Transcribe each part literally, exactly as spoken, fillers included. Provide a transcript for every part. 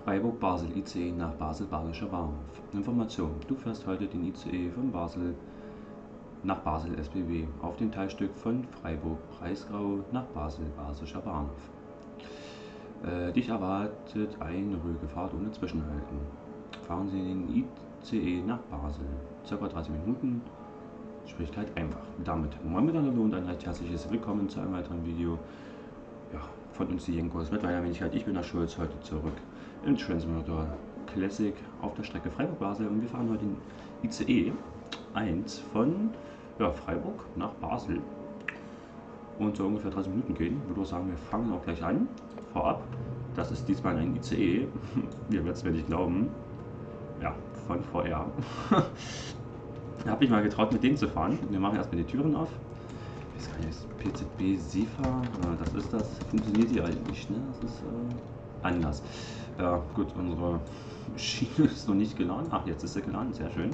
Freiburg-Basel I C E nach Basel Badischer Bahnhof. Information: Du fährst heute den I C E von Basel nach Basel S B B auf dem Teilstück von Freiburg-Breisgau nach Basel Badischer Bahnhof. Äh, dich erwartet eine ruhige Fahrt ohne Zwischenhalten. Fahren Sie den I C E nach Basel. Circa dreißig Minuten. Schwierigkeit einfach. Damit moin miteinander und ein recht herzliches Willkommen zu einem weiteren Video. Ja, von uns die Jenkos mit meiner Wenigkeit. Ich bin der Schulz, heute zurück im Transmotor Classic auf der Strecke Freiburg-Basel und wir fahren heute den I C E eins von ja, Freiburg nach Basel und so ungefähr dreißig Minuten gehen. Ich würde auch sagen, wir fangen auch gleich an. Vorab, das ist diesmal ein I C E, ihr werdet es mir nicht glauben, ja, von V R. Da habe ich mal getraut, mit dem zu fahren. Wir machen erstmal die Türen auf. Ich weiß gar nicht, P Z B SIFA, das ist das, funktioniert hier eigentlich, ne? Das ist äh, anders. Ja, gut, unsere Schiene ist noch nicht geladen. Ach, jetzt ist sie geladen, sehr schön.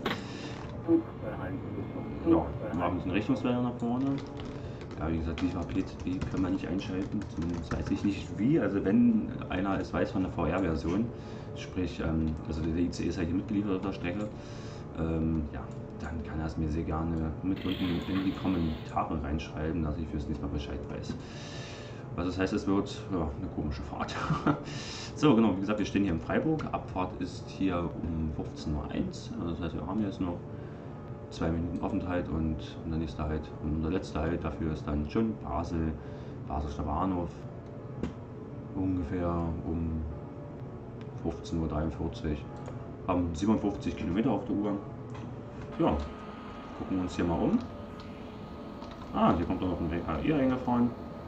Ja, wir haben einen Richtungswähler nach vorne. Ja, wie gesagt, SIFA P Z B können wir nicht einschalten, zumindest weiß ich nicht wie. Also wenn einer es weiß von der V R-Version, sprich, ähm, also der I C E ist ja hier mitgeliefert auf der Strecke, ähm, ja, dann kann er es mir sehr gerne mit unten in die Kommentare reinschreiben, dass ich fürs nächste Mal Bescheid weiß. Also das heißt, es wird ja, eine komische Fahrt. So, genau, wie gesagt, wir stehen hier in Freiburg. Abfahrt ist hier um fünfzehn Uhr eins. Also das heißt, wir haben jetzt noch zwei Minuten Aufenthalt und, und der nächste Halt und der letzte Halt dafür ist dann schon Basel, Basischer Bahnhof. Ungefähr um fünfzehn Uhr dreiundvierzig. Haben siebenundfünfzig Kilometer auf der Uhr. Ja, gucken wir uns hier mal um. Ah, hier kommt auch noch ein W K I eingefahren.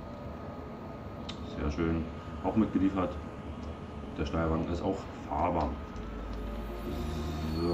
Sehr schön. Auch mitgeliefert. Der Steuerwagen ist auch fahrbar. So.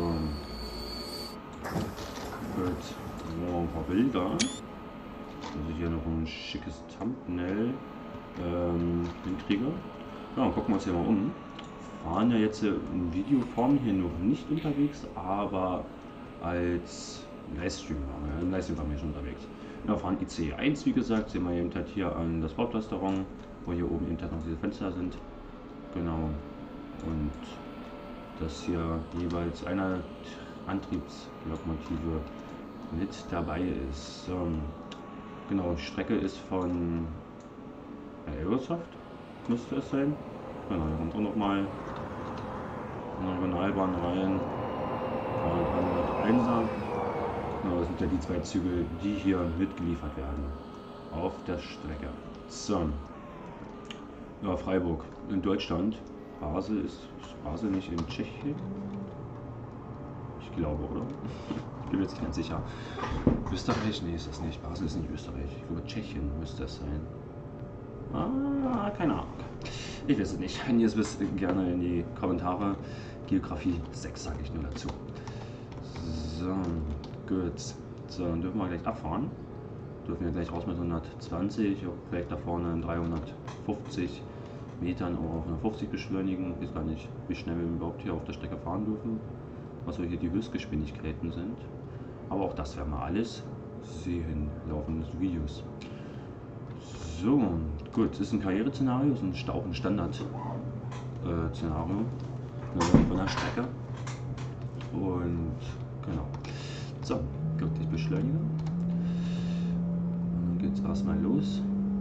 Gut. So, ein paar Bilder. Also hier noch ein schickes Thumbnail ähm, hinkriege. Ja, und gucken wir uns hier mal um. Fahren ja jetzt in Videoform hier noch nicht unterwegs, aber als Livestream waren wir. Im Livestream waren wir schon unterwegs. Wir fahren I C E eins, wie gesagt, sehen wir eben halt hier an das Bordrestaurant, wo hier oben eben halt noch diese Fenster sind. Genau. Und dass hier jeweils eine Antriebslokomotive mit dabei ist. So. Genau, die Strecke ist von Aerosoft, müsste es sein. Genau, hier kommt auch nochmal eine Regionalbahn rein. dreihunderteiner. Genau, das sind ja die zwei Züge, die hier mitgeliefert werden auf der Strecke. So. Ja, Freiburg in Deutschland. Basel ist, ist Basel nicht in Tschechien? Ich glaube, oder? Ich bin mir jetzt nicht ganz sicher. Österreich? Nee, ist das nicht. Basel ist nicht Österreich. Ich glaube, Tschechien müsste es sein. Ah, keine Ahnung. Ich weiß es nicht. Wenn ihr es wisst, gerne in die Kommentare. Geografie sechs sage ich nur dazu. So, gut. So, dann dürfen wir gleich abfahren. Dürfen wir gleich raus mit hundertzwanzig, vielleicht da vorne in dreihundertfünfzig Metern auf hundertfünfzig beschleunigen. Ich weiß gar nicht, wie schnell wir überhaupt hier auf der Strecke fahren dürfen. Was so hier die Höchstgeschwindigkeiten sind. Aber auch das werden wir alles sehen im Laufe des Videos. So, gut. Das ist ein Karriere-Szenario, das ist auch ein Standard-Szenario äh, von der Strecke. Und genau. So, gut, ich beschleunige. Und dann geht es erstmal los.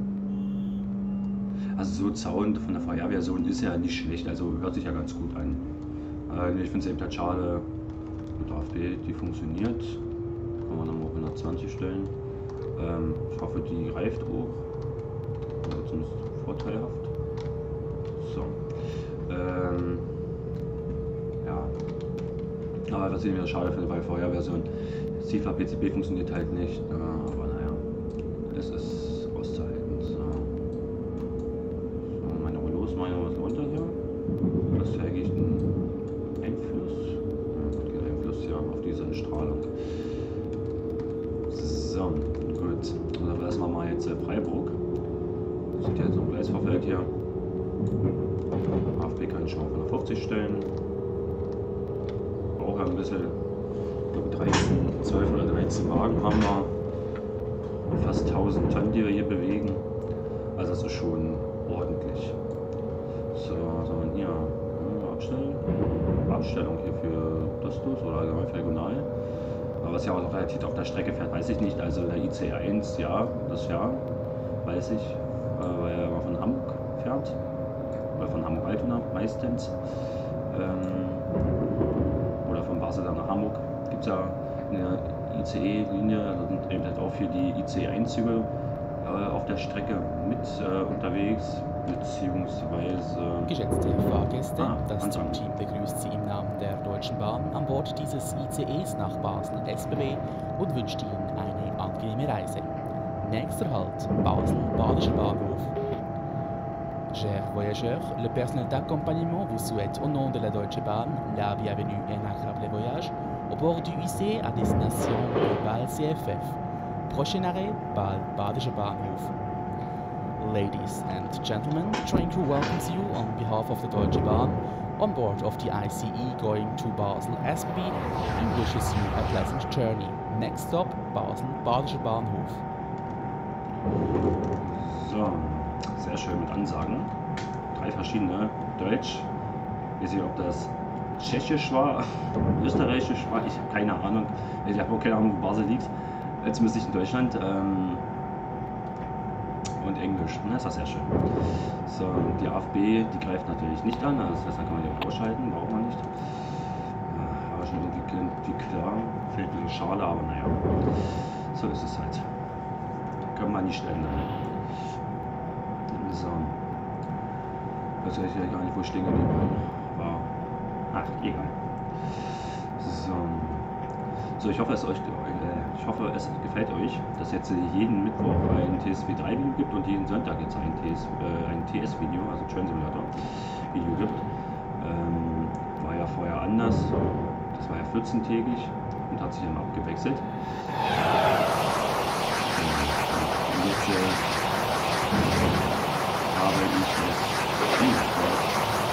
Also so Sound von der V R-Version ist ja nicht schlecht, also hört sich ja ganz gut an. Äh, ich finde es eben halt schade, mit A F B, die funktioniert. Kann man dann auf hundertzwanzig stellen. Ähm, ich hoffe, die greift auch. Oder zumindest vorteilhaft. So. Ähm, ja. Aber das ist wieder schade für die V R-Version. SIFA P Z B funktioniert halt nicht, äh, aber naja, es ist auszuhalten. So. So, meine los, meine was runter hier. Das zeige ich den Einfluss. Ja, den Einfluss ja auf diese Strahlung. So, gut. Also verlassen wir mal jetzt äh, Freiburg. Das sieht ja jetzt noch ein Gleisvorfeld hier. A F B kann ich schon auf hundertfünfzig stellen. Auch ein bisschen, ich glaube dreizehn, zwölf oder dreizehn Wagen haben wir. Und fast tausend Tonnen, die wir hier bewegen. Also das ist schon ordentlich. So, was haben wir hier? Ja, Ausstellung hier für Dostos oder allgemein für Regional. Aber was ja auch relativ auf der Strecke fährt, weiß ich nicht. Also der I C eins, ja, das ja, weiß ich, äh, weil er immer von Hamburg fährt. Oder von Hamburg-Altona meistens. Ähm, oder von Basel dann nach Hamburg. Gibt es ja eine I C E-Linie, also sind eben halt auch für die I C eins-Züge äh, auf der Strecke mit äh, unterwegs, beziehungsweise... Geschätzte Fahrgäste, ah, das Anfang. Zugteam begrüßt Sie im Namen der Deutschen Bahn an Bord dieses I C Es nach Basel S B B und wünscht Ihnen eine angenehme Reise. Nächster Halt, Basel, Badischer Bahnhof. Chers voyageurs, le personnel d'accompagnement vous souhaite au nom de la Deutsche Bahn la bienvenue et un agréable voyage au bord du I C à destination de Bâle C F F. Prochain arrêt, Bâle, Badischer Bahnhof. Ladies and gentlemen, train crew welcomes you on behalf of the Deutsche Bahn on board of the I C E going to Basel S B B and wishes you a pleasant journey. Next stop, Basel, Badischer Bahnhof. So, sehr schön mit Ansagen. Drei verschiedene. Deutsch. Ich weiß nicht, ob das Tschechisch war, Österreichisch war, ich habe keine Ahnung. Ich habe auch keine Ahnung, wo Basel liegt. Jetzt müsste ich in Deutschland. Ähm, und Englisch, ne, ist das sehr schön. So, die A F B, die greift natürlich nicht an, also das heißt, dann kann man die auch ausschalten, braucht man nicht. Ja, aber schon irgendwie, irgendwie klar, fällt mir die Schale, aber naja, so ist es halt. Kann man nicht ändern. So. Weiß ich ja gar nicht, wo ich stehen geblieben war. Ach, egal. So. So, ich hoffe, es euch, äh, ich hoffe, es gefällt euch, dass jetzt jeden Mittwoch ein T S W drei Video gibt und jeden Sonntag jetzt ein T S, äh, ein T S-Video, also Train Simulator Video gibt. Ähm, war ja vorher anders. Das war ja vierzehntägig und hat sich dann abgewechselt. Und jetzt äh, habe ich es umgestellt.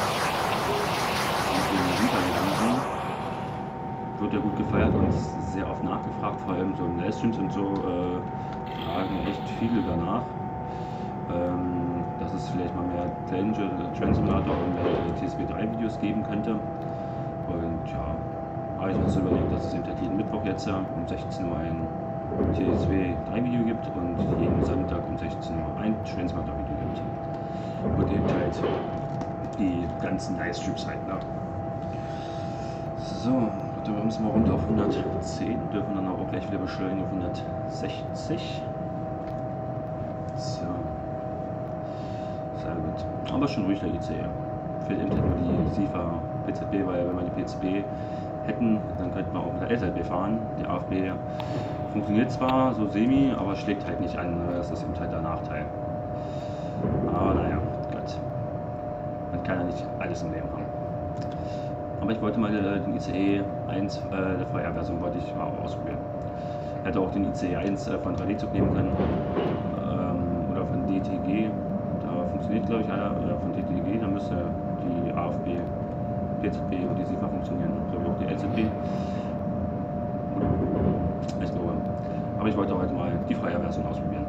Und den Hintergedanken wird ja gut gefeiert und sehr oft nachgefragt, vor allem so in Livestreams und so äh, fragen echt viele danach, ähm, dass es vielleicht mal mehr Train Simulator und mehr T S W drei Videos geben könnte. Und ja, habe ich mir so überlegt, dass es eben jeden Mittwoch jetzt um sechzehn Uhr ein T S W drei Video gibt und jeden Sonntag um sechzehn Uhr ein Train Simulator Video gibt. Und eben halt die ganzen Livestreams halt, ne? So. Wir müssen mal runter auf hundertzehn, dürfen dann auch gleich wieder beschleunigen auf hundertsechzig. So. Sehr gut. Aber schon ruhig der I C E. Fehlt eben nur die SIFA P Z B, weil wenn wir die P Z B hätten, dann könnten wir auch mit der L Z B fahren. Die A F B funktioniert zwar so semi, aber schlägt halt nicht an. Das ist eben halt der Nachteil. Aber naja, Gott. Man kann ja nicht alles im Leben haben. Aber ich wollte mal den I C E eins äh, der Vorher-Version wollte ich mal ausprobieren. Hätte auch den I C E eins äh, von drei D-Zug nehmen können ähm, oder von D T G. Da funktioniert glaube ich einer oder von D T G, da müsste die A F B, P Z B und die SIFA funktionieren, so wie auch die L Z B. Ich glaube. Aber ich wollte heute mal die freie Version ausprobieren.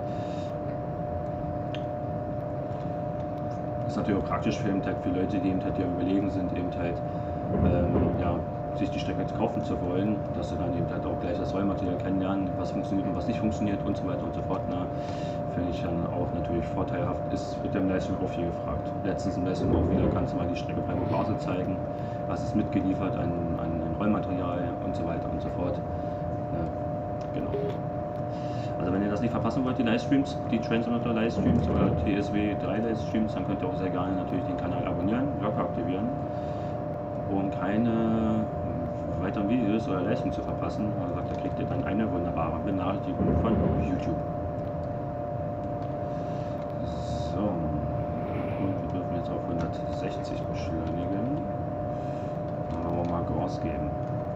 Das ist natürlich auch praktisch für, eben halt für Leute, die eben halt ja überlegen sind, eben halt ähm, ja, sich die Strecke kaufen zu wollen, dass sie dann eben halt auch gleich das Rollmaterial kennenlernen, was funktioniert und was nicht funktioniert und so weiter und so fort. Ne? Finde ich dann auch natürlich vorteilhaft. Ist mit dem Livestream auch viel gefragt. Letztens im Livestream auch wieder, kannst du mal die Strecke bei Basel zeigen, was ist mitgeliefert an, an Rollmaterial und so weiter und so fort. Ne? Genau. Also wenn ihr das nicht verpassen wollt, die Livestreams, die Train Simulator Livestreams oder T S W drei Livestreams, dann könnt ihr auch sehr gerne natürlich den Kanal abonnieren, Glocke aktivieren, um keine weiteren Videos oder Livestreams zu verpassen. Also da kriegt ihr dann eine wunderbare Benachrichtigung von YouTube. So, und wir dürfen jetzt auf hundertsechzig beschleunigen. Dann wollen wir mal Gas geben.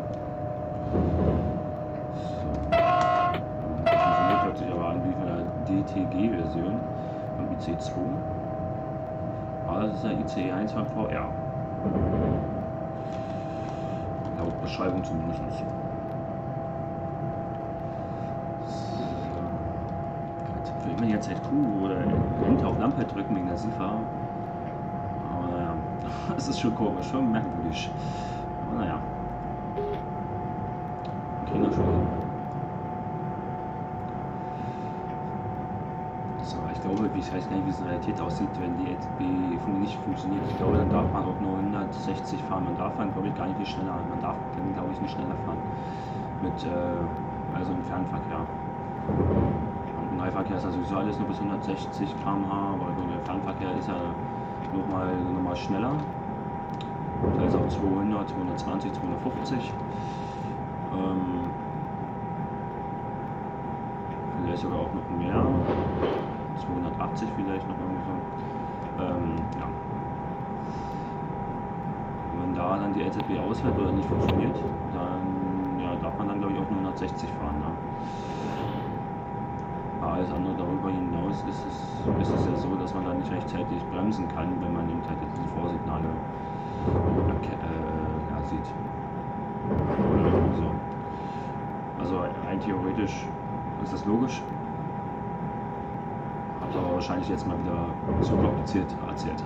Hört sich aber an wie von der D T G-Version vom I C zwei. Aber das ist der I C E eins von V R. Laut Beschreibung zumindest. So. Jetzt will man jetzt halt Q oder Enter auf Lampe drücken wegen der SIFA. Aber naja, das ist schon komisch, schon merkwürdig. Naja. Kriegen wir schon hin. So, ich glaube, ich weiß gar nicht, wie es in Realität aussieht, wenn die E Z B nicht funktioniert. Ich glaube, dann darf man auch nur hundertsechzig fahren. Man darf dann, glaube ich, gar nicht viel schneller. Man darf dann, glaube ich, nicht schneller fahren. Mit, äh, also im Fernverkehr. Im Nahverkehr ist ja sowieso alles nur bis hundertsechzig Kilometer pro Stunde, aber der Fernverkehr ist ja nochmal noch mal schneller. Da ist auch zweihundert, zweihundertzwanzig, zweihundertfünfzig. Ähm, vielleicht sogar auch noch mehr. zweihundertachtzig vielleicht noch irgendwie so. Ähm, ja. Wenn da dann die E Z B ausfällt oder nicht funktioniert, dann ja, darf man dann, glaube ich, auch nur hundertsechzig fahren. Ne? Aber alles andere darüber hinaus ist es, ist es ja so, dass man dann nicht rechtzeitig bremsen kann, wenn man eben halt die Vorsignale äh, ja, sieht. So. Also rein theoretisch ist das logisch. Hab's aber wahrscheinlich jetzt mal wieder zu kompliziert erzählt.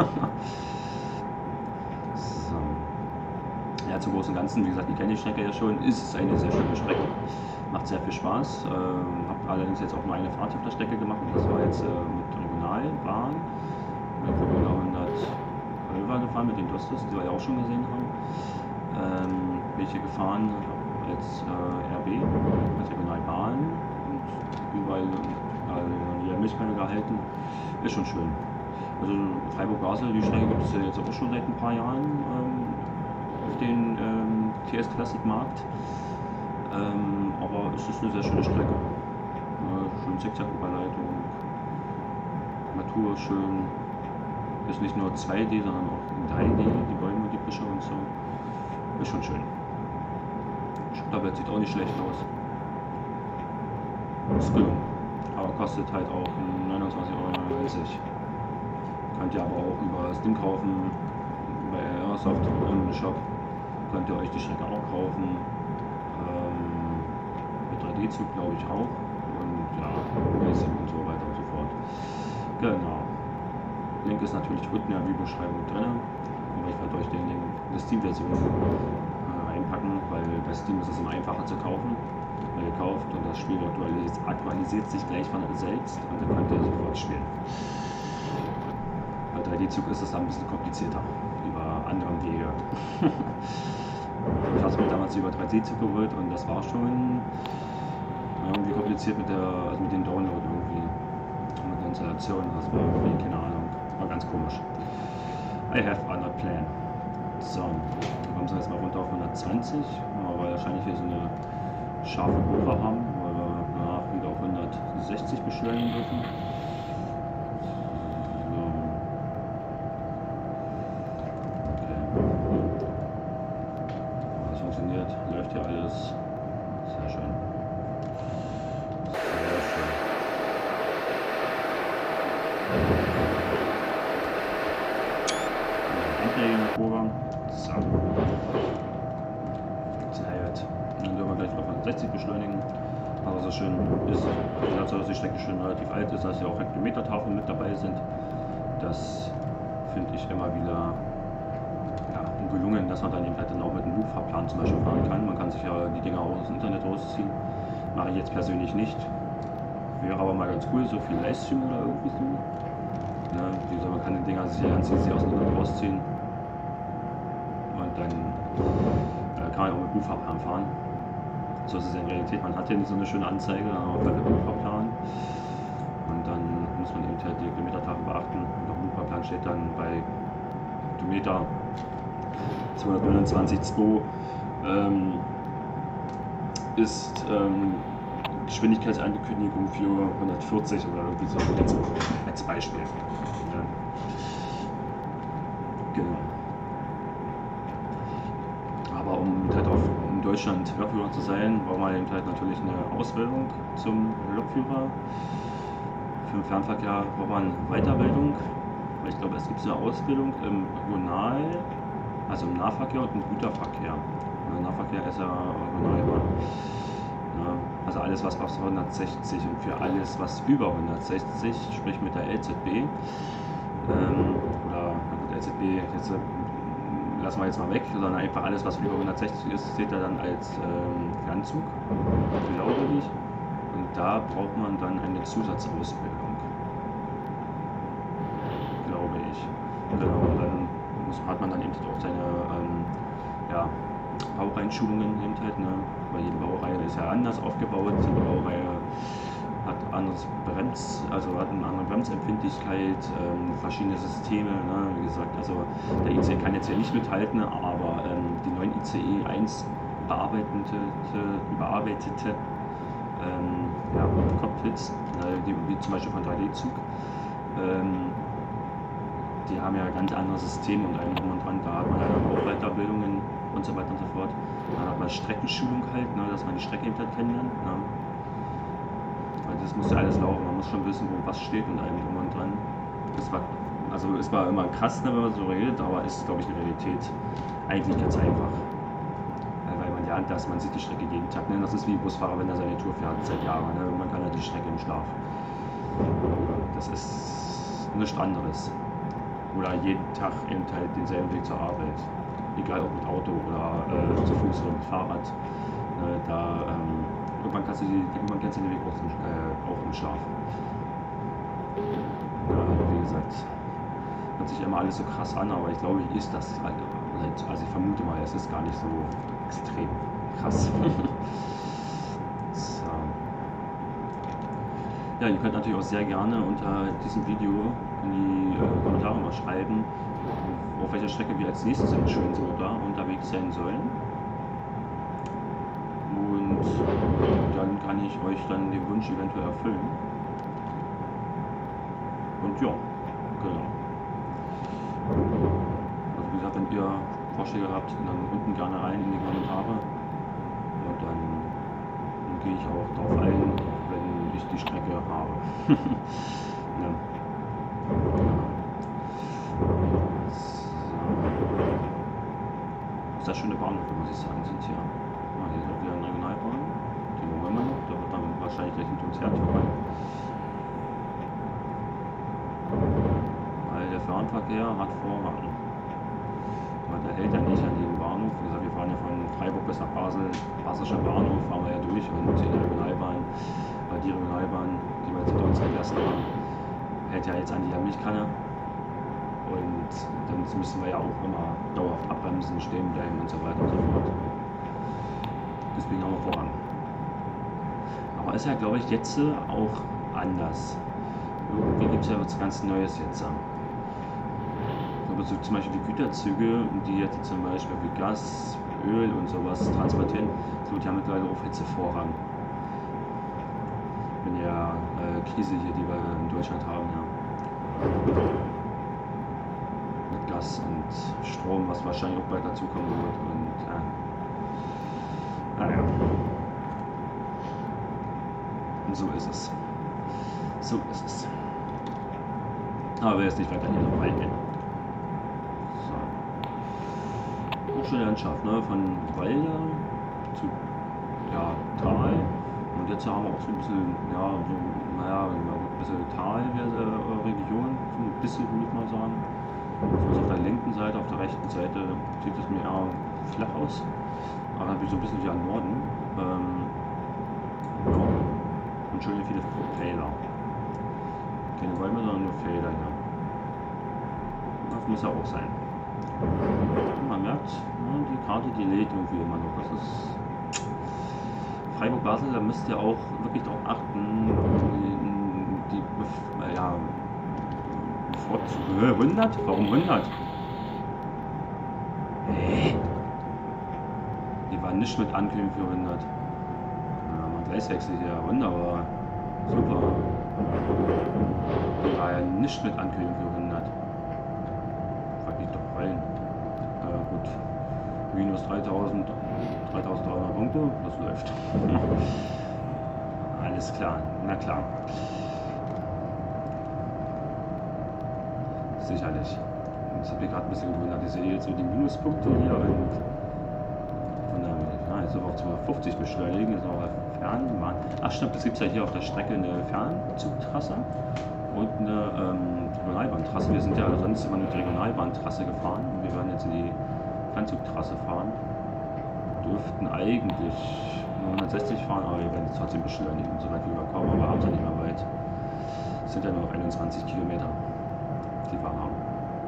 So. Ja, zum Großen und Ganzen, wie gesagt, die kenne ich Strecke ja schon, ist es eine sehr schöne Strecke. Macht sehr viel Spaß. Ähm, habe allerdings jetzt auch nur eine Fahrt auf der Strecke gemacht und das war jetzt äh, mit Regionalbahn. Mit Formula hundertelf gefahren, mit den Dostos, die wir ja auch schon gesehen haben. Ähm, bin ich hier gefahren als äh, R B mit Regionalbahn und überall äh, die Milchkanne gehalten. Ist schon schön. Also Freiburg-Basel, die Strecke gibt es ja jetzt auch schon seit ein paar Jahren ähm, auf den ähm, T S Classic Markt. Ähm, aber es ist eine sehr schöne Strecke. Äh, schön Zickzack-Überleitung, Natur schön. Ist nicht nur zwei D, sondern auch drei D, die Bäume, die Büsche und so. Ist schon schön. Stadtbett sieht auch nicht schlecht aus. Ist gelungen. Aber kostet halt auch neunundzwanzig Euro neunundneunzig. Könnt ihr aber auch über Steam kaufen, bei Airsoft im Shop. Könnt ihr euch die Strecke auch kaufen. Ähm, mit drei D-Zug glaube ich auch. Und ja, Racing und so weiter und so fort. Genau. Link ist natürlich unten in der Videobeschreibung drin. Aber ich werde euch den Link der Steam-Version äh, einpacken, weil bei Steam ist es immer einfacher zu kaufen. Gekauft und das Spiel aktualisiert, aktualisiert sich gleich von selbst und dann könnt ihr sofort spielen. Bei drei D-Zug ist es dann ein bisschen komplizierter, über anderen Wege. Ich habe es mir damals über drei D-Zug geholt und das war schon irgendwie kompliziert mit der, also mit dem Download irgendwie, mit der Installation, das war irgendwie, keine Ahnung, war ganz komisch. I have another plan. So, dann kommen wir jetzt mal runter auf hundertzwanzig, aber wahrscheinlich hier so eine scharfe Kurve haben, weil wir danach wieder auf hundertsechzig beschleunigen dürfen. So. Okay. Das funktioniert, läuft ja alles. Sehr schön. Sehr schön. Endliche Kurve. So. Sehr gut. Dann dürfen wir gleich auf hundertsechzig beschleunigen. Aber so schön ist, dazu, dass die Strecke schon relativ alt ist, dass ja auch Hektometertafeln mit dabei sind. Das finde ich immer wieder ja, gelungen, dass man dann eben halt dann auch mit einem Loop-Fahrplan zum Beispiel fahren kann. Man kann sich ja die Dinger auch aus dem Internet rausziehen. Mache ich jetzt persönlich nicht. Wäre aber mal ganz cool, so viel Livestream oder irgendwie so. Ja, wie gesagt, man kann die Dinger sich ja ganz easy aus dem Internet rausziehen. Und dann äh, kann man auch mit Loop-Fahrplan fahren. So ist es in Realität, man hat ja nicht so eine schöne Anzeige, dann auch bei der Loop-Fahrplan. Und dann muss man eben halt die Kilometertafel beachten. Und auf dem Loop-Fahrplan steht dann bei Kilometer zweihundertneunundzwanzig Komma zwei ähm, ist ähm, Geschwindigkeitsankündigung für hundertvierzig oder irgendwie so als, als Beispiel. Ja. Genau. Aber um halt auf in Deutschland Lokführer zu sein, braucht man eben halt natürlich eine Ausbildung zum Lokführer. Für den Fernverkehr braucht man Weiterbildung. Ich glaube, es gibt eine Ausbildung im Regional, also im Nahverkehr und im Güterverkehr. Der Nahverkehr ist ja Regionalbahn. Ja, also alles, was auf hundertsechzig und für alles, was über hundertsechzig, sprich mit der L Z B, ähm, oder na gut, L Z B, jetzt lassen wir jetzt mal weg, sondern einfach alles, was über hundertsechzig ist, seht ihr dann als ähm, Fernzug, glaube ich. Und da braucht man dann eine Zusatzausbildung, glaube ich. Genau, und dann muss, hat man dann eben auch seine ähm, ja, Baureihenschulungen eben halt, ne? Weil jede Baureihe ist ja anders aufgebaut, jede Baureihe hat anderes Brems, also hat eine andere Bremsempfindlichkeit, ähm, verschiedene Systeme, ne? Wie gesagt, also der I C E kann jetzt hier nicht mithalten, aber ähm, die neuen I C E eins bearbeitete, überarbeitete ähm, ja, Cockpits, äh, die, wie zum Beispiel von drei D-Zug, ähm, die haben ja ganz andere Systeme und allem drum und dran, da hat man ja auch Weiterbildungen und so weiter und so fort. Dann hat man Streckenschulung halt, ne, dass man die Strecke eben halt kennenlernt. Ne. Das muss ja alles laufen, man muss schon wissen, wo was steht und allem drum und dran. Das war, also es war immer krass, ne, wenn man so redet, aber ist, glaube ich, in Realität eigentlich ganz einfach. Weil man lernt das, man sieht die Strecke jeden Tag. Ne. Das ist wie Busfahrer, wenn er seine Tour fährt seit Jahren. Ne. Man kann ja die Strecke im Schlaf. Das ist nichts anderes. Oder jeden Tag eben halt denselben Weg zur Arbeit. Egal ob mit Auto oder äh, zu Fuß oder mit Fahrrad. Äh, da, ähm, irgendwann, kannst du die, irgendwann kennst du den Weg auch im, äh, auch im Schlaf. Ja, wie gesagt, hört sich immer alles so krass an, aber ich glaube, ist das, also ich vermute mal, es ist gar nicht so extrem krass. So. Ja, ihr könnt natürlich auch sehr gerne unter diesem Video in die äh, Kommentare mal schreiben, auf welcher Strecke wir als nächstes in Schönso da unterwegs sein sollen. Und dann kann ich euch dann den Wunsch eventuell erfüllen. Und ja, genau. Also wie gesagt, wenn ihr Vorschläge habt, dann unten gerne rein in die Kommentare. Und dann, dann gehe ich auch drauf ein, wenn ich die Strecke habe. Ja. So. Sehr schöne Bahnhöfe, muss ich sagen, sind hier. Ah, hier ist auch wieder eine Regionalbahn. Die wollen wir noch, da wird dann wahrscheinlich gleich hinter uns her vorbei. Weil der Fernverkehr hat Vorrang. Aber der hält ja nicht an jedem Bahnhof. Wie gesagt, wir fahren ja von Freiburg bis nach Basel. Baselischer Bahnhof fahren wir ja durch und die Regionalbahn, weil die Regionalbahn, die wir jetzt hinter uns entlassen haben, hält ja jetzt an die Milchkanne. Und dann müssen wir ja auch immer dauerhaft abbremsen, stehen bleiben und so weiter und so fort. Deswegen haben wir Vorrang. Aber ist ja, glaube ich, jetzt auch anders. Irgendwie gibt es ja was ganz Neues jetzt. Aber so zum Beispiel die Güterzüge, die jetzt zum Beispiel wie Gas, Öl und sowas transportieren, so, die haben mittlerweile auch jetzt Vorrang. Wenn ja äh, Krise hier, die wir in Deutschland haben, ja. Mit Gas und Strom, was wahrscheinlich auch bald dazukommen wird. Und ja. Naja. Und so ist es. So ist es. Aber wir jetzt nicht weiter hier noch reingehen. So. Auch schöne Landschaft, ne? Von Walde zu ja, Tal. Und jetzt haben wir auch so ein bisschen, ja, so, naja, ein bisschen Talregion, so ein bisschen, würde ich mal sagen. Also auf der linken Seite, auf der rechten Seite sieht es mir eher flach aus. Aber habe ich so ein bisschen wie am Norden. Ähm, ja. Und schön viele Felder. Keine Bäume, sondern nur Felder hier. Das muss ja auch sein. Und man merkt, ja, die Karte, die lädt irgendwie immer noch. Das ist Freiburg-Basel, da müsst ihr auch wirklich darauf achten, die, die ja, bevorzugt. hundert? Warum hundert? Hä? Die war nicht mit Ankündigung für hundert. Ja, man Gleiswechsel hier, wunderbar. Super. Die war ja nicht mit Ankündigung für hundert. Frag mich doch rein. Äh, gut. Minus dreitausend, dreitausenddreihundert Punkte, das läuft. Alles klar, na klar. Sicherlich. Jetzt habe ich gerade ein bisschen gewundert. Ich sehe jetzt so die Minuspunkte hier und von der, ja, jetzt auf zweihundertfünfzig beschleunigen, ist auch Fernbahn. Ach stimmt, es gibt ja hier auf der Strecke eine Fernzugtrasse und eine ähm, Regionalbahntrasse. Wir sind ja sonst immer mit der Regionalbahntrasse gefahren und wir werden jetzt in die Anzugtrasse fahren. Dürften eigentlich nur hundertsechzig fahren, aber wir werden jetzt trotzdem beschleunigen, so weit wie wir kommen, aber haben sie nicht mehr weit. Es sind ja nur noch einundzwanzig Kilometer, die wir haben.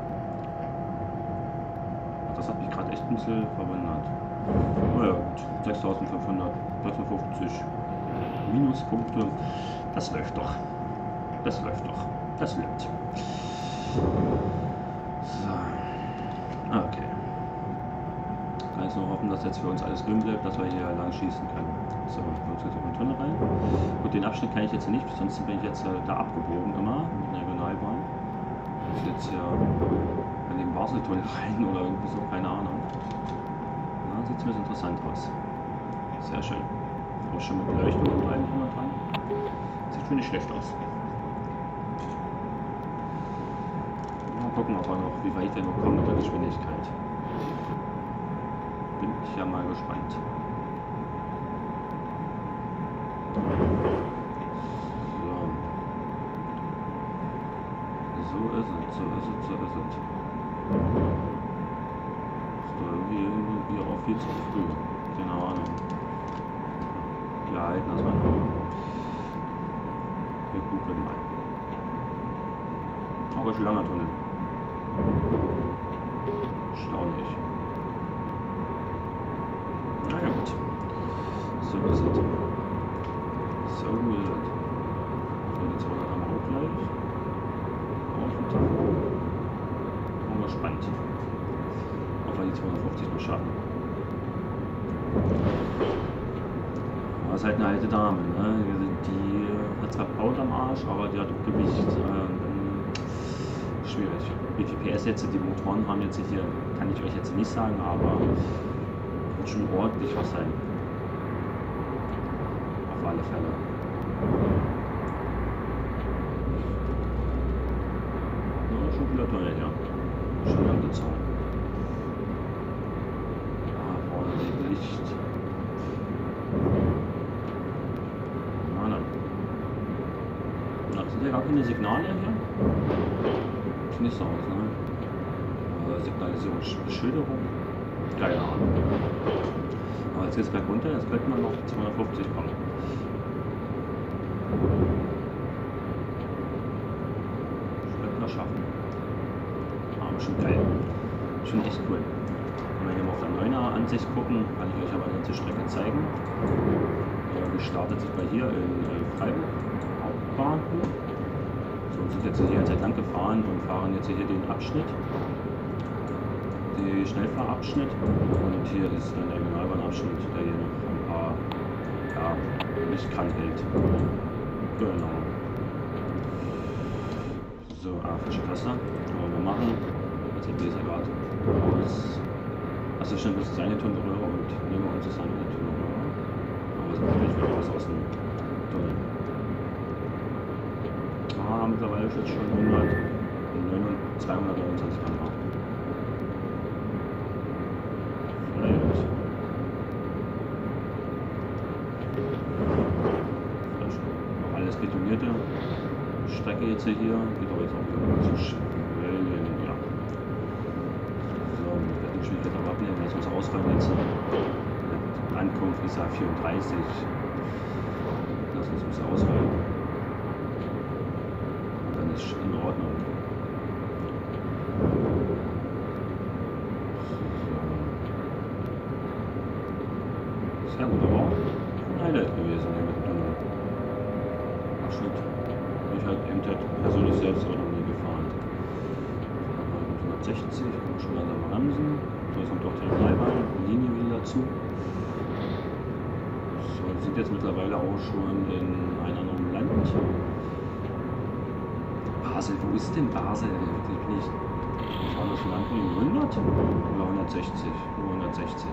Das hat mich gerade echt ein bisschen verwundert. Naja, sechstausendfünfhundertsechsundfünfzig Minuspunkte, das läuft doch. Das läuft doch. Das läuft. So. Okay. Kann ich nur hoffen, dass jetzt für uns alles grün bleibt, dass wir hier lang schießen können. So, jetzt geht in den Tunnel rein. Gut, den Abschnitt kann ich jetzt nicht, sonst bin ich jetzt äh, da abgebogen immer mit der Regionalbahn. Ich jetzt hier in den Basel-Tunnel rein oder irgendwie so, keine Ahnung. Ja, sieht zumindest interessant aus. Sehr schön. Auch schon mit Beleuchtung und allem drum und dran. Sieht schon nicht schlecht aus. Mal gucken, ob wir noch, wie weit wir noch kommen mit der Geschwindigkeit. Bin ich ja mal gespannt. So. So ist es, so ist es, so ist es. So, irgendwie, irgendwie auch viel zu früh. Keine Ahnung. Wir halten das mal. Wir gucken mal. Aber schon langer Tunnel. Erstaunlich. Na ja, gut. So ist es. So ist es. So, die zweihundert haben wir auch gleich. Und bin gespannt, ob wir die zweihundertfünfzig noch schaffen. Aber es ist halt eine alte Dame, ne? Die hat zwar Power am Arsch, aber die hat auch Gewicht. Äh, schwierig. Wie viel P S jetzt die Motoren haben jetzt hier, kann ich euch jetzt nicht sagen, aber wird schon ordentlich was sein. Auf alle Fälle. Ja, schon wieder teuer, ja. Schon an der Zahl. Ja, vorne das Licht. Na, na. Na, sind ja gar keine Signale hier. Sieht nicht so aus, ne? Äh, Signalisierungsbeschilderung. Keine Ahnung. Aber jetzt geht es gleich runter, jetzt könnte man noch zweihundertfünfzig kommen. Könnten wir schaffen. Aber schon geil. Schon echt cool. Wenn wir hier mal auf der neuner Ansicht gucken, kann ich euch aber die ganze Strecke zeigen. Ja, gestartet sind wir hier in äh, Freiburg, Hauptbahnhof. So, sind jetzt hier jetzt lang gefahren und fahren jetzt hier den Abschnitt. Den Schnellfahrabschnitt. Und hier ist dann der Regionalbahnabschnitt, der hier noch ein paar, ja, nicht kalt hält. Genau. So, ah, frische Pasta. Wollen wir machen. Jetzt hat dieser gerade aus. Also schon bis zu eine Tonne Röhre und nehmen wir uns das an eine Tonne Röhre. Aber es ist natürlich wieder was aus dem Tunnel. Ah, mittlerweile ist jetzt schon hundert, zweihundertneunundzwanzig Gramm. Betonierte Strecke jetzt hier, geht aber jetzt auch wieder zu schwellen, ja. So, mit der Geschwindigkeit noch abnehmen, das muss ausfallen jetzt. Die Ankunft ist ja vierunddreißig. Das muss ausfallen. Und dann ist in Ordnung. So. Sehr gut, aber auch ein Highlight gewesen hier mit dem Tunnel. Abschnitt. Ich halt eben persönlich selbst auch noch nie gefahren. hundertsechzig, kann man schon langsam bremsen. Da kommt auch die Regionalbahn, Linie wieder dazu. So, wir sind jetzt mittlerweile auch schon in einem anderen Land. Basel, wo ist denn Basel? Wirklich nicht. War das schon Anfang hundert oder hundertsechzig? Nur hundertsechzig.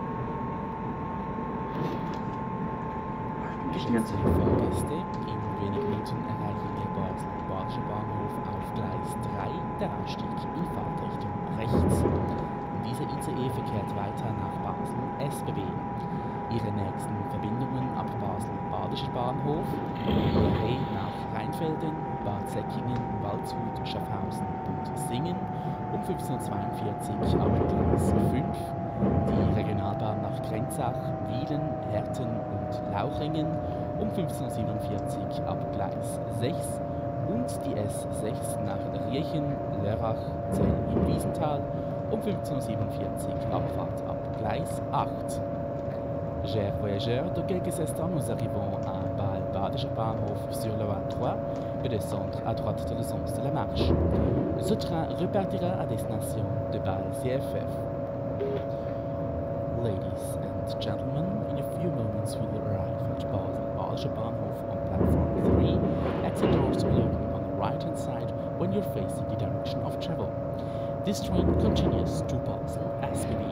Geschätzte Fahrgäste, in wenigen Minuten erreichen wir Basel Badischer Bahnhof auf Gleis drei, der Ausstieg in Fahrtrichtung rechts. Und dieser I C E verkehrt weiter nach Basel S B B. Ihre nächsten Verbindungen ab Basel Badischer Bahnhof, Hey nach Rheinfelden, Bad Säckingen, Waldshut, Schaffhausen und Singen um fünfzehn Uhr zweiundvierzig ab Gleis fünf, die Regionalbahn nach Grenzach, Wielen, Herten und Lauchringen um fünfzehn Uhr siebenundvierzig ab Gleis sechs und die S sechs nach Riechen, Lörrach, Zell im Wiesental um fünfzehn Uhr siebenundvierzig Abfahrt ab Gleis acht. Chers voyageurs, de quelques instants nous arrivons à Bâle-Badischer Bahnhof sur la voie trois et descendre à droite dans le sens de la marche. Ce train repartira à destination de Bâle C F F. Ladies and gentlemen, in a few moments we will arrive at Bâle-Badischer Bahnhof on platform three. Exit doors will open on the right hand side when you're facing the direction of travel. This train continues to Basel S B B.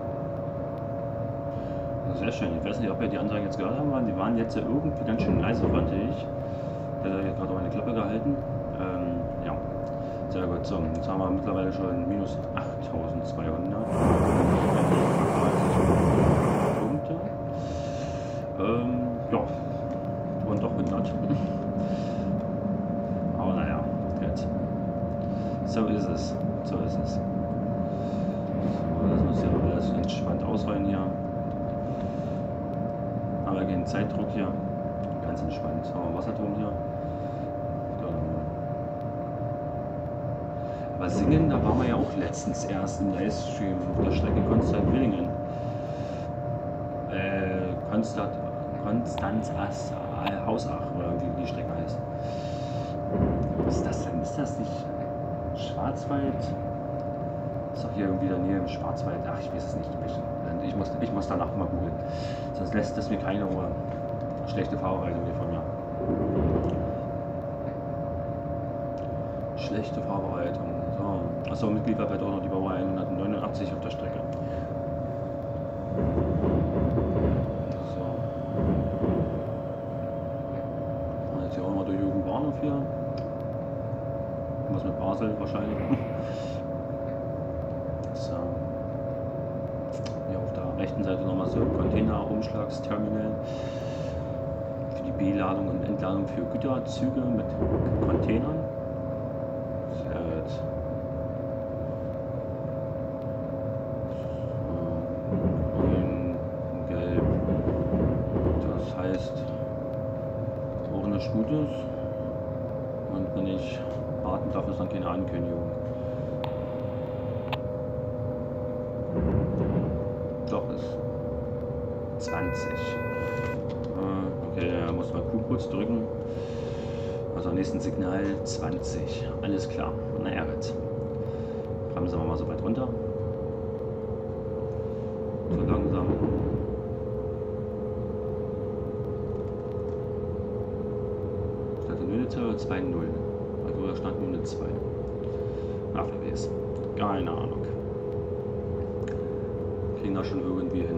Sehr schön. Ich weiß nicht, ob ihr die Ansagen jetzt gehört haben, die waren jetzt ja irgendwie ganz schön leise, fand ich. Ich habe hier gerade auch eine Klappe gehalten. Ähm, ja, sehr gut. So, jetzt haben wir mittlerweile schon minus achttausendzweihundert Punkte. Ähm, ja, und doch hundert. Aber naja, gut. So ist es. So ist es. So, das muss ja alles entspannt ausrollen hier. Aber keinen Zeitdruck hier. Ganz entspannt. Haben wir einen Wasserturm hier. Aber Singen, da waren wir ja auch letztens erst im Livestream auf der Strecke Konstanz-Willingen. Äh, Konstanz, Konstanz Hausach, oder wie die Strecke heißt. Was ist das denn? Ist das nicht Schwarzwald? Ist doch hier irgendwie in der Nähe im Schwarzwald. Ach, ich weiß es nicht. Ich muss, ich muss danach mal googeln. Sonst lässt das mir keine Ruhe. Schlechte Fahrweise hier von mir. Schlechte Fahrbereitung. So. Achso, mitgeliefert wird auch noch die Bauer hundertneunundachtzig auf der Strecke. So. Und jetzt hier auch mal durch irgendeinen Bahnhof hier. Was mit Basel wahrscheinlich. So. Hier auf der rechten Seite nochmal so ein Container-Umschlagsterminal für die Beladung und Entladung für Güterzüge mit Containern. Sehr gut. So. Grün, gelb. Das heißt, auch nichts Gutes. Und wenn ich warten darf, ist dann keine Ankündigung. Doch, ist zwanzig. Okay, da muss man Q kurz drücken. Also am nächsten Signal zwanzig. Alles klar. Na ja, gut. Bremsen wir mal so weit runter. So langsam. Ich hatte null oder zwei null. Also da stand nur eine zwei. Ach, wer weiß. Keine Ahnung. Kriegen da schon irgendwie hin.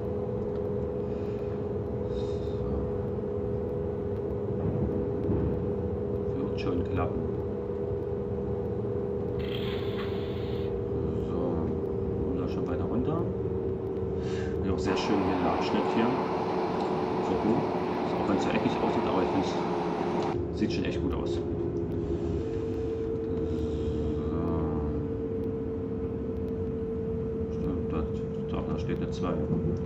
So. Wird schon klappen. So. Und da schon weiter runter. Und auch sehr schön hier der Abschnitt hier. So gut. Auch wenn es so eckig aussieht, aber ich finde es sieht schon echt gut aus. Da steht eine zwei.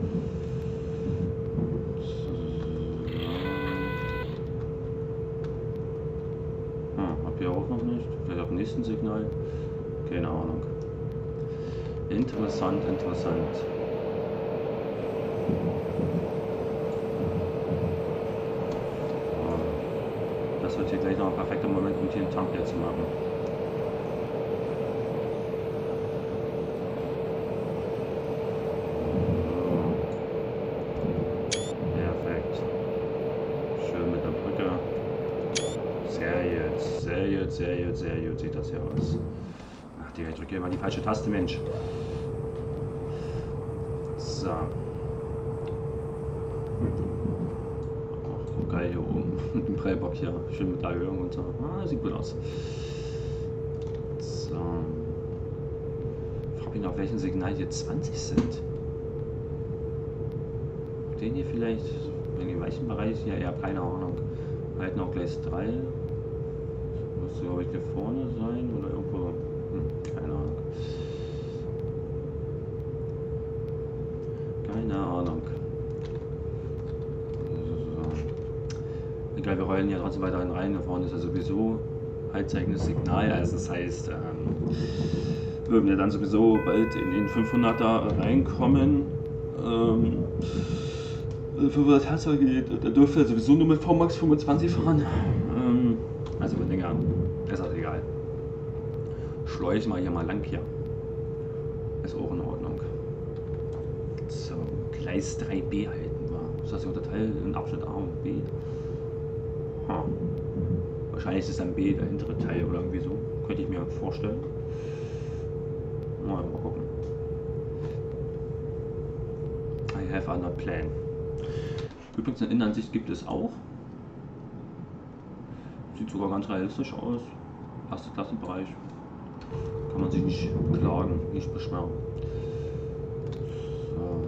Hm, hab hier auch noch nicht. Vielleicht auf dem nächsten Signal. Keine Ahnung. Interessant, interessant. Das wird hier gleich noch ein perfekter Moment, um hier einen Tank leer zu machen. Sehr gut, sehr gut, sehr gut sieht das hier aus. Ach, Digga, ich drücke hier mal die falsche Taste, Mensch. So. Auch geil hier oben. Mit dem Prellbock hier. Schön mit der Erhöhung und so. Ah, sieht gut aus. So. Ich frage mich noch, auf welchem Signal hier zwanzig sind. Den hier vielleicht in den weichen Bereich? Ja, ja, keine Ahnung. Halten auch Gleis drei. Müsste, glaube ich, hier vorne sein oder irgendwo. Hm, keine Ahnung. Keine Ahnung. So. Egal, wir rollen ja trotzdem weiterhin rein. Da vorne ist ja sowieso halbzeigendes Signal. Also das heißt, ähm, würden wir dann sowieso bald in den fünfhunderter reinkommen. Ähm, fünfhundert Hertz geht, da dürfte er sowieso nur mit V Max fünfundzwanzig fahren. Ähm, also mit länger, ist das egal. Schleusen wir hier mal lang hier. Ist auch in Ordnung. So, Gleis drei b halten wir. Ist das hier unterteilt in Abschnitt A und B? Hm. Wahrscheinlich ist es dann B, der hintere Teil oder irgendwie so. Könnte ich mir vorstellen. Mal, mal gucken. I have another plan. Übrigens eine Innenansicht gibt es auch. Sieht sogar ganz realistisch aus. Erste Klassenbereich. Kann man sich nicht klagen, nicht beschweren. So.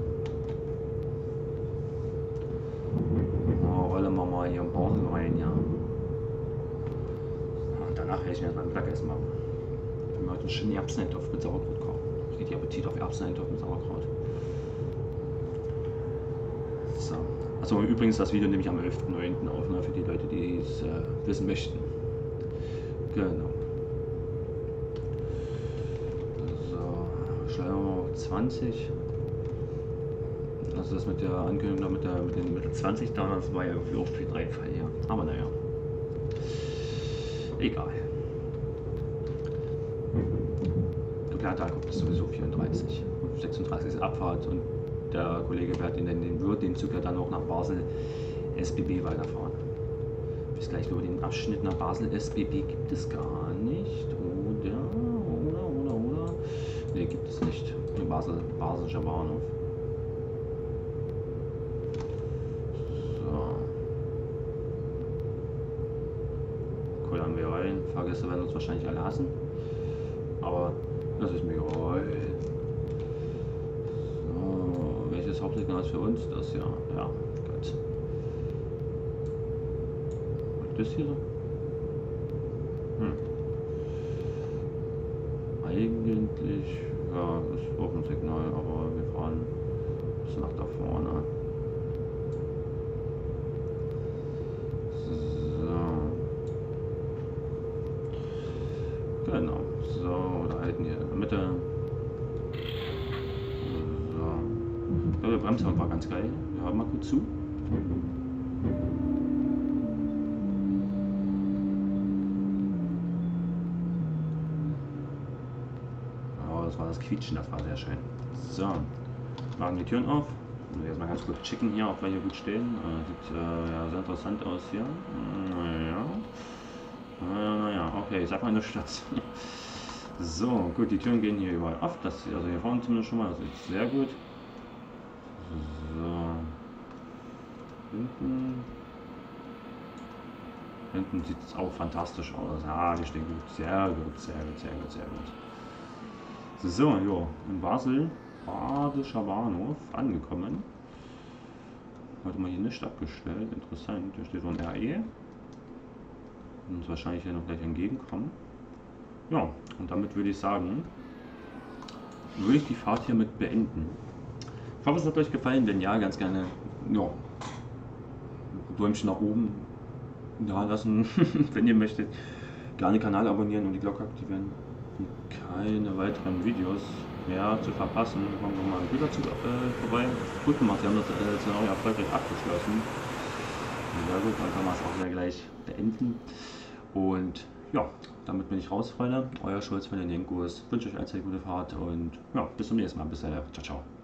Oh, rollen wir mal hier im Basel rein, ja. Und danach werde ich mir erstmal ein Mittagessen machen. Ich habe mir heute einen schönen Erbseneintopf mit Sauerkraut kochen. Richtig Appetit auf Erbseneintopf mit Sauerkraut. So. Also übrigens das Video nehme ich am elften neunten auf, ne, für die Leute, die es äh, wissen möchten. Genau. So, Steuerung zwanzig. Also das mit der Ankündigung da mit der mit den mit der zwanzig damals war ja irgendwie auch für drei Fall, ja. Aber naja. Egal. Geplanter kommt es sowieso vierunddreißig. sechsunddreißig ist Abfahrt und der Kollege wird in den, wird den Zug ja dann auch nach Basel S B B weiterfahren. Bis gleich über den Abschnitt nach Basel S B B gibt es gar nicht. Oder, oder, oder, oder. Ne, gibt es nicht. Nur Basel, Baselscher Bahnhof. So. Kullern wir rein. Fahrgäste werden uns wahrscheinlich alle hassen. Aber das ist mir egal. Welches Hauptsignal ist für uns? Das ja, ja, gut. Und das hier so? Hm. Eigentlich, ja, ist auch ein Signal, aber wir fahren bis nach da vorne. So. Genau. So, da halten wir in der Mitte. Ja, der Bremssound war ganz geil. Wir haben mal gut zu. Oh, das war das Quietschen, das war sehr schön. So, machen die Türen auf. Und jetzt mal ganz kurz checken hier, ob wir hier gut stehen. Äh, sieht äh, ja sehr interessant aus hier. Naja. Naja, okay, ich sag mal eine Stadt. So, gut, die Türen gehen hier überall auf. Das, also hier vorne zumindest schon mal, das ist sehr gut. So. Hinten. Hinten sieht es auch fantastisch aus. Ah, die stehen gut. Sehr gut, sehr gut, sehr gut, sehr gut. So, jo, in Basel, Badischer Bahnhof, angekommen. Heute mal hier nicht abgestellt. Interessant. Hier steht so ein R E. Und uns wahrscheinlich hier noch gleich entgegenkommen. Ja, und damit würde ich sagen, würde ich die Fahrt hiermit beenden. Ich hoffe, es hat euch gefallen. Wenn ja, ganz gerne ja, Däumchen nach oben da lassen, wenn ihr möchtet. Gerne den Kanal abonnieren und die Glocke aktivieren, um keine weiteren Videos mehr zu verpassen. Wir kommen nochmal ein Güterzug äh, vorbei. Gut gemacht, wir haben das äh, Szenario erfolgreich abgeschlossen. Sehr gut, dann kann man es auch sehr gleich beenden. Und ja, damit bin ich raus, Freunde. Euer Schulz von den Jenkos. Ich wünsche euch eine sehr gute Fahrt und ja, bis zum nächsten Mal. Bis dann. Ciao, ciao.